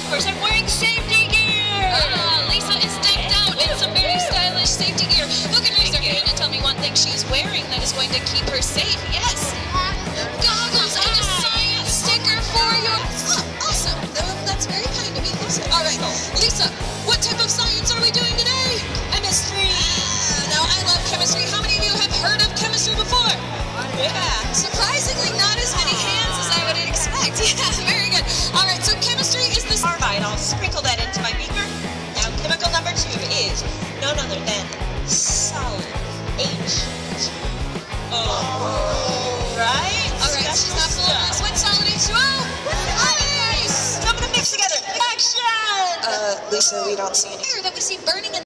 course, I'm wearing safety gear. Lisa is decked out in some very stylish safety gear. Who can raise their hand and tell me one thing she's wearing that is going to keep her safe? Yes. Goggles and a science sticker for your... Oh, awesome. That's very kind of me, Lisa. All right, Lisa, what type of science are we doing today? Chemistry. Now, I love chemistry. How many of you have heard of chemistry before? Yeah. Surprisingly, not as many hands as I would expect. Yeah, very good. All right, so chemistry is this... Carbide. I'll sprinkle that into my beaker. Now, chemical number 2 is none other than solid H2O. Right? All right, she's not fooling us. What's solid H2O? Nice! So I'm going to mix together. Action! Lisa, we don't see any... That we see burning in